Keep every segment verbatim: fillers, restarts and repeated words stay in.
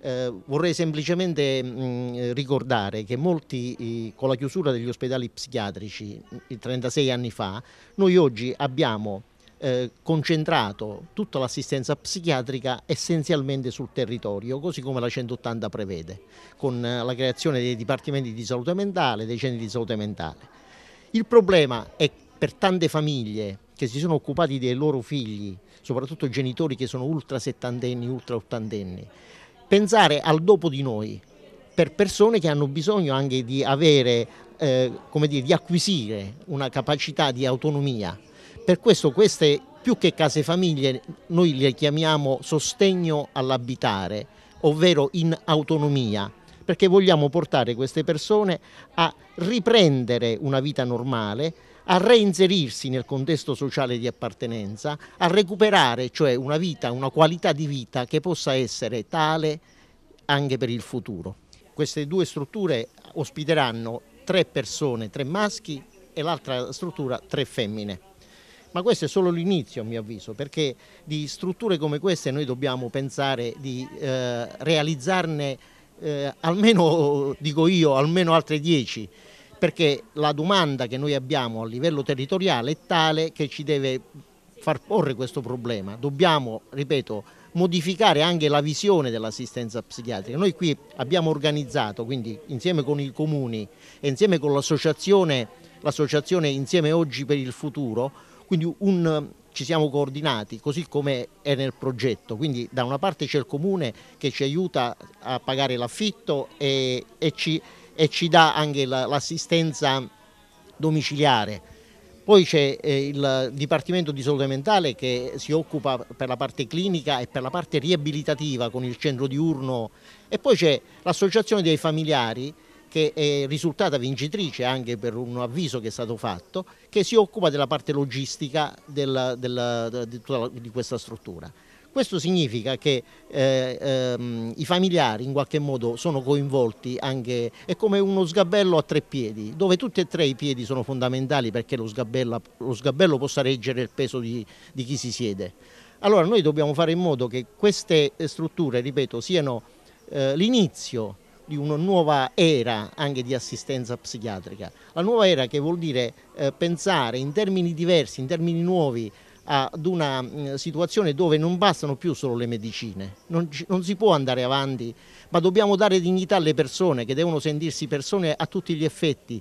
Eh, vorrei semplicemente mh, ricordare che molti, eh, con la chiusura degli ospedali psichiatrici eh, trentasei anni fa, noi oggi abbiamo eh, concentrato tutta l'assistenza psichiatrica essenzialmente sul territorio, così come la centottanta prevede, con eh, la creazione dei dipartimenti di salute mentale, dei centri di salute mentale. Il problema è per tante famiglie che si sono occupati dei loro figli, soprattutto genitori che sono ultra settantenni, ultra ottantenni, pensare al dopo di noi per persone che hanno bisogno anche di avere, eh, come dire, di acquisire una capacità di autonomia. Per questo queste, più che case famiglie, noi le chiamiamo sostegno all'abitare, ovvero in autonomia, perché vogliamo portare queste persone a riprendere una vita normale, a reinserirsi nel contesto sociale di appartenenza, a recuperare cioè una vita, una qualità di vita che possa essere tale anche per il futuro. Queste due strutture ospiteranno tre persone, tre maschi e l'altra struttura tre femmine. Ma questo è solo l'inizio, a mio avviso, perché di strutture come queste noi dobbiamo pensare di eh, realizzarne eh, almeno, dico io, almeno altre dieci, perché la domanda che noi abbiamo a livello territoriale è tale che ci deve far porre questo problema. Dobbiamo, ripeto, modificare anche la visione dell'assistenza psichiatrica. Noi qui abbiamo organizzato, quindi insieme con i comuni e insieme con l'associazione, l'associazione Insieme Oggi per il Futuro, quindi un, ci siamo coordinati così come è nel progetto, quindi da una parte c'è il comune che ci aiuta a pagare l'affitto e, e, ci, e ci dà anche la, l'assistenza domiciliare. Poi c'è eh, il Dipartimento di Salute Mentale che si occupa per la parte clinica e per la parte riabilitativa con il centro diurno, e poi c'è l'Associazione dei Familiari che è risultata vincitrice anche per un avviso che è stato fatto, che si occupa della parte logistica del, del, di, tutta, di questa struttura. Questo significa che eh, ehm, i familiari in qualche modo sono coinvolti anche, è come uno sgabello a tre piedi, dove tutti e tre i piedi sono fondamentali perché lo sgabello, lo sgabello possa reggere il peso di, di chi si siede. Allora noi dobbiamo fare in modo che queste strutture, ripeto, siano eh, l'inizio di una nuova era anche di assistenza psichiatrica. La nuova era che vuol dire eh, pensare in termini diversi, in termini nuovi, ad una mh, situazione dove non bastano più solo le medicine, non, non si può andare avanti, ma dobbiamo dare dignità alle persone che devono sentirsi persone a tutti gli effetti,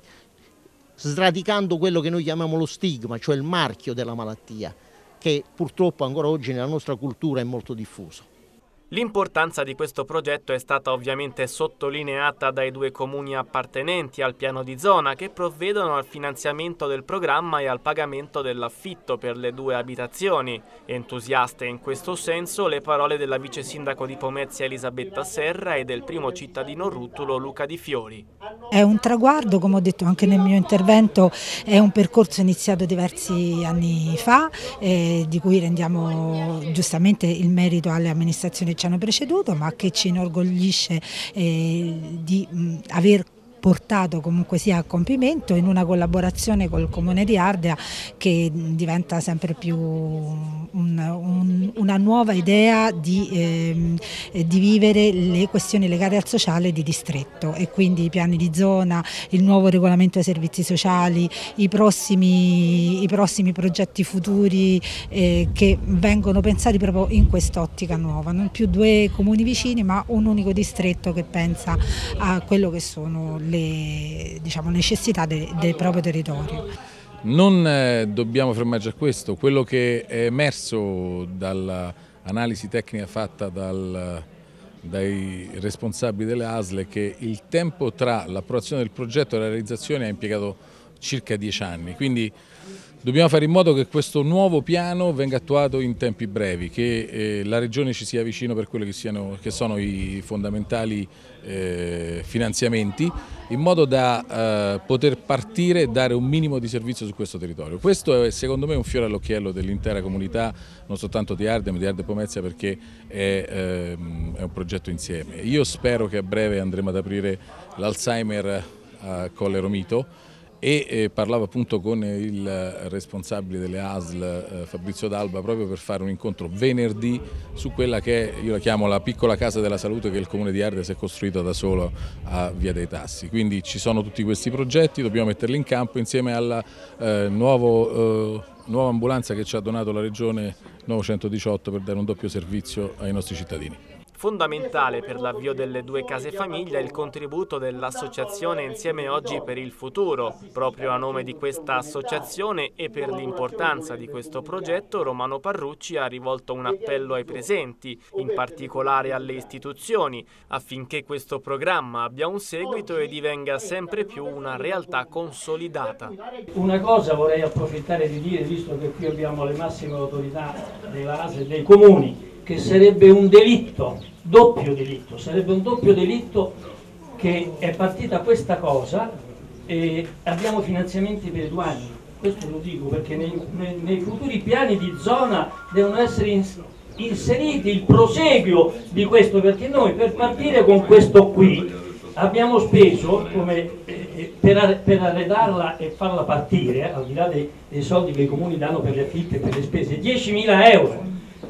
sradicando quello che noi chiamiamo lo stigma, cioè il marchio della malattia, che purtroppo ancora oggi nella nostra cultura è molto diffuso. L'importanza di questo progetto è stata ovviamente sottolineata dai due comuni appartenenti al piano di zona che provvedono al finanziamento del programma e al pagamento dell'affitto per le due abitazioni. Entusiaste in questo senso le parole della vice sindaco di Pomezia Elisabetta Serra e del primo cittadino Rutulo Luca Di Fiori. È un traguardo, come ho detto anche nel mio intervento, è un percorso iniziato diversi anni fa, eh, di cui rendiamo giustamente il merito alle amministrazioni che ci hanno preceduto, ma che ci inorgoglisce eh, di mh, aver portato comunque sia a compimento in una collaborazione col Comune di Ardea che diventa sempre più un, un, una nuova idea di, eh, di vivere le questioni legate al sociale di distretto, e quindi i piani di zona, il nuovo regolamento dei servizi sociali, i prossimi, i prossimi progetti futuri eh, che vengono pensati proprio in quest'ottica nuova, non più due comuni vicini ma un unico distretto che pensa a quello che sono le le diciamo, necessità de, del proprio territorio. Non eh, dobbiamo fermarci a questo, quello che è emerso dall'analisi tecnica fatta dal, dai responsabili delle A S L è che il tempo tra l'approvazione del progetto e la realizzazione ha impiegato circa dieci anni, quindi dobbiamo fare in modo che questo nuovo piano venga attuato in tempi brevi, che eh, la Regione ci sia vicino per quelli che, siano, che sono i fondamentali eh, finanziamenti, in modo da eh, poter partire e dare un minimo di servizio su questo territorio. Questo è secondo me un fiore all'occhiello dell'intera comunità, non soltanto di Ardea, ma di Ardea e Pomezia, perché è, ehm, è un progetto insieme. Io spero che a breve andremo ad aprire l'Alzheimer a Colle Romito, e eh, parlavo appunto con il responsabile delle A S L eh, Fabrizio D'Alba proprio per fare un incontro venerdì su quella che è, io la chiamo la piccola casa della salute che il Comune di Ardea si è costruito da solo a Via dei Tassi. Quindi ci sono tutti questi progetti, dobbiamo metterli in campo insieme alla eh, nuovo, eh, nuova ambulanza che ci ha donato la Regione novecentodiciotto per dare un doppio servizio ai nostri cittadini. Fondamentale per l'avvio delle due case famiglia è il contributo dell'associazione Insieme Oggi per il Futuro. Proprio a nome di questa associazione e per l'importanza di questo progetto, Romano Parrucci ha rivolto un appello ai presenti, in particolare alle istituzioni, affinché questo programma abbia un seguito e divenga sempre più una realtà consolidata. Una cosa vorrei approfittare di dire, visto che qui abbiamo le massime autorità della A S L e dei comuni, che sarebbe un delitto, doppio delitto, sarebbe un doppio delitto che è partita questa cosa e abbiamo finanziamenti per due anni. Questo lo dico perché nei, nei, nei futuri piani di zona devono essere ins, inseriti il proseguio di questo, perché noi per partire con questo qui abbiamo speso, come, eh, per, per arredarla e farla partire, al di là dei, dei soldi che i comuni danno per le affitte e per le spese, diecimila euro.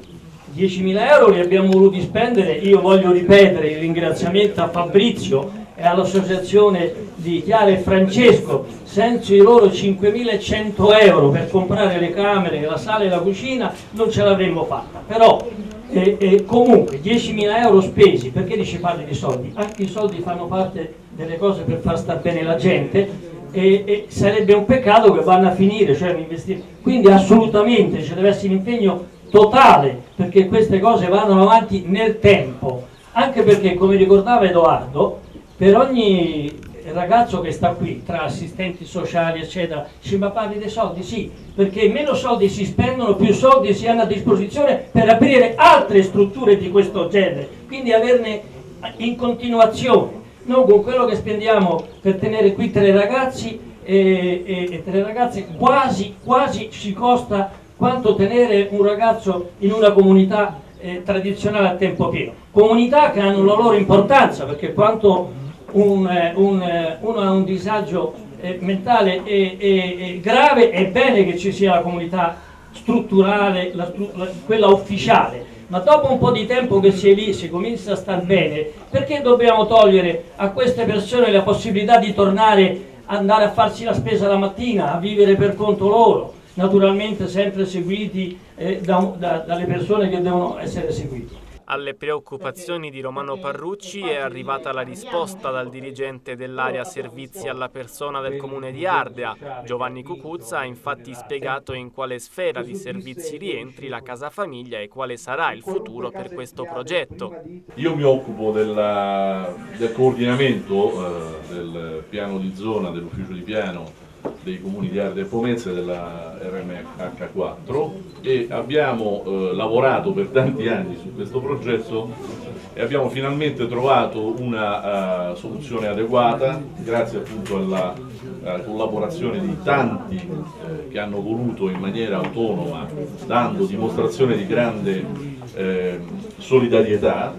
diecimila euro li abbiamo voluti spendere. Io voglio ripetere il ringraziamento a Fabrizio e all'associazione di Chiara e Francesco. Senza i loro cinquemilacento euro per comprare le camere, la sala e la cucina non ce l'avremmo fatta. Però eh, eh, comunque diecimila euro spesi, perché dici parli di soldi? Anche i soldi fanno parte delle cose per far star bene la gente e, e sarebbe un peccato che vanno a finire, cioè investire. Quindi assolutamente ci deve essere un impegno totale, perché queste cose vadano avanti nel tempo, anche perché, come ricordava Edoardo, per ogni ragazzo che sta qui, tra assistenti sociali eccetera, ci ma parli dei soldi? Sì, perché meno soldi si spendono, più soldi si hanno a disposizione per aprire altre strutture di questo genere, quindi averne in continuazione, non con quello che spendiamo per tenere qui tre ragazzi e, e, e tre ragazze, quasi, quasi ci costa quanto tenere un ragazzo in una comunità eh, tradizionale a tempo pieno. Comunità che hanno la loro importanza, perché quanto un, eh, un, eh, uno ha un disagio eh, mentale e, e, e grave, è bene che ci sia la comunità strutturale, la, la, quella ufficiale, ma dopo un po' di tempo che si è lì, si comincia a star bene, perché dobbiamo togliere a queste persone la possibilità di tornare, andare a farsi la spesa la mattina, a vivere per conto loro? Naturalmente sempre seguiti eh, da, da, dalle persone che devono essere seguite. Alle preoccupazioni di Romano Parrucci è arrivata la risposta dal dirigente dell'area servizi alla persona del comune di Ardea. Giovanni Cucuzza ha infatti spiegato in quale sfera di servizi rientri la casa famiglia e quale sarà il futuro per questo progetto. Io mi occupo della, del coordinamento eh, del piano di zona, dell'ufficio di piano dei comuni di Ardea e Pomezia e della R M H quattro e abbiamo eh, lavorato per tanti anni su questo progetto e abbiamo finalmente trovato una uh, soluzione adeguata grazie appunto alla uh, collaborazione di tanti eh, che hanno voluto in maniera autonoma, dando dimostrazione di grande eh, solidarietà,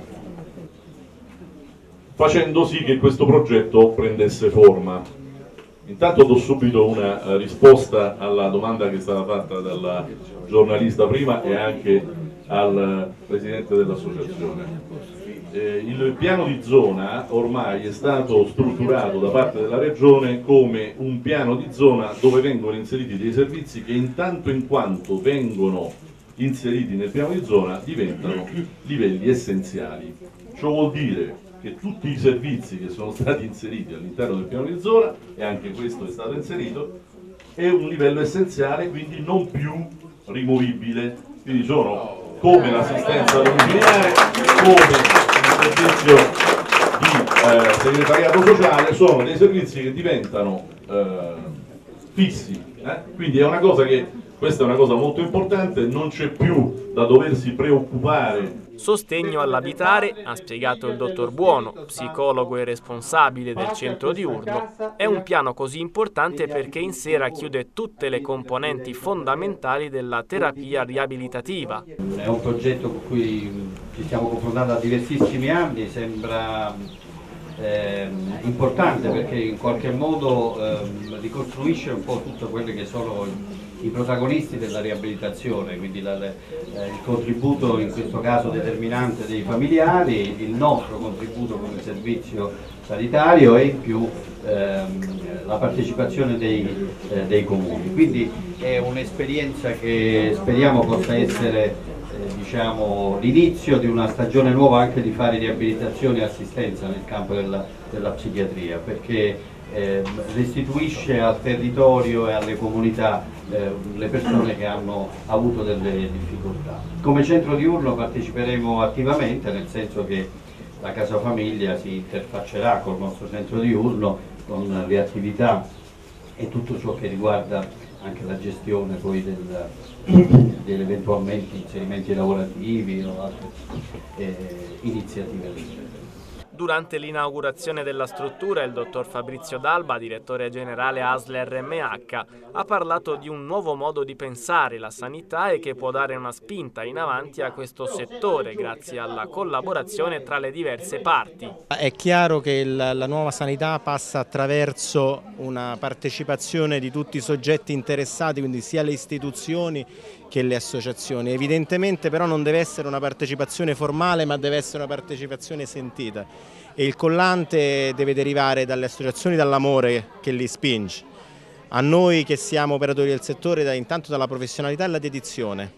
facendo sì che questo progetto prendesse forma. Intanto do subito una uh, risposta alla domanda che è stata fatta dalla giornalista prima e anche al uh, presidente dell'associazione. Eh, il piano di zona ormai è stato strutturato da parte della Regione come un piano di zona dove vengono inseriti dei servizi che intanto in quanto vengono inseriti nel piano di zona diventano livelli essenziali. Ciò vuol dire che tutti i servizi che sono stati inseriti all'interno del piano di zona, e anche questo è stato inserito, è un livello essenziale, quindi non più rimovibile. Quindi sono come l'assistenza domiciliare, come il servizio di eh, segretariato sociale, sono dei servizi che diventano eh, fissi. Eh? Quindi è una cosa che, questa è una cosa molto importante, non c'è più da doversi preoccupare. Sostegno all'abitare, ha spiegato il dottor Buono, psicologo e responsabile del centro diurno, è un piano così importante perché in sera chiude tutte le componenti fondamentali della terapia riabilitativa. È un progetto con cui ci stiamo confrontando da diversissimi anni, sembra eh, importante, perché in qualche modo eh, ricostruisce un po' tutto quelli che sono i protagonisti della riabilitazione, quindi la, eh, il contributo in questo caso determinante dei familiari, il nostro contributo come servizio sanitario e in più ehm, la partecipazione dei, eh, dei comuni. Quindi è un'esperienza che speriamo possa essere eh, diciamo, l'inizio di una stagione nuova anche di fare riabilitazione e assistenza nel campo della, della psichiatria, perché eh, restituisce al territorio e alle comunità eh, le persone che hanno avuto delle difficoltà. Come centro diurno parteciperemo attivamente, nel senso che la Casa Famiglia si interfaccerà col nostro centro diurno, con le attività e tutto ciò che riguarda anche la gestione poi del, degli eventualmente inserimenti lavorativi o altre eh, iniziative. Durante l'inaugurazione della struttura il dottor Fabrizio D'Alba, direttore generale A S L R M H, ha parlato di un nuovo modo di pensare la sanità e che può dare una spinta in avanti a questo settore grazie alla collaborazione tra le diverse parti. È chiaro che la, la nuova sanità passa attraverso una partecipazione di tutti i soggetti interessati, quindi sia le istituzioni che le associazioni. Evidentemente però non deve essere una partecipazione formale, ma deve essere una partecipazione sentita, e il collante deve derivare dalle associazioni, dall'amore che li spinge. A noi che siamo operatori del settore, da, intanto dalla professionalità e la dedizione.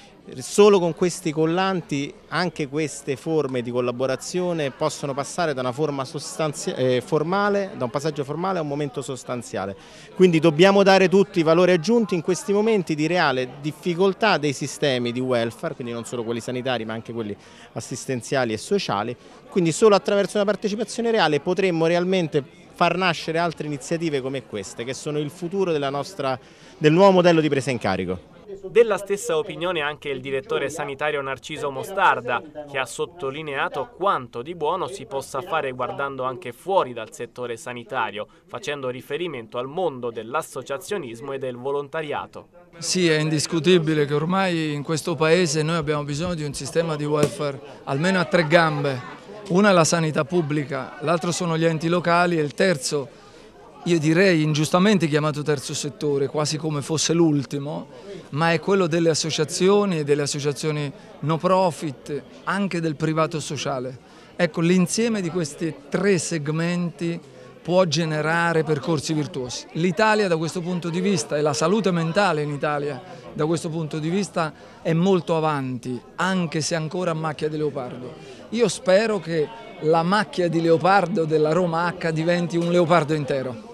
Solo con questi collanti anche queste forme di collaborazione possono passare da una forma eh, formale, da un passaggio formale a un momento sostanziale. Quindi dobbiamo dare tutti i valori aggiunti in questi momenti di reale difficoltà dei sistemi di welfare, quindi non solo quelli sanitari ma anche quelli assistenziali e sociali. Quindi solo attraverso una partecipazione reale potremmo realmente far nascere altre iniziative come queste, che sono il futuro della nostra, del nuovo modello di presa in carico. Della stessa opinione anche il direttore sanitario Narciso Mostarda, che ha sottolineato quanto di buono si possa fare guardando anche fuori dal settore sanitario, facendo riferimento al mondo dell'associazionismo e del volontariato. Sì, è indiscutibile che ormai in questo paese noi abbiamo bisogno di un sistema di welfare almeno a tre gambe. Una è la sanità pubblica, l'altro sono gli enti locali e il terzo, io direi ingiustamente chiamato terzo settore, quasi come fosse l'ultimo, ma è quello delle associazioni e delle associazioni no profit, anche del privato sociale. Ecco, l'insieme di questi tre segmenti può generare percorsi virtuosi. L'Italia da questo punto di vista e la salute mentale in Italia da questo punto di vista è molto avanti, anche se ancora a macchia di leopardo. Io spero che la macchia di leopardo della Roma H diventi un leopardo intero.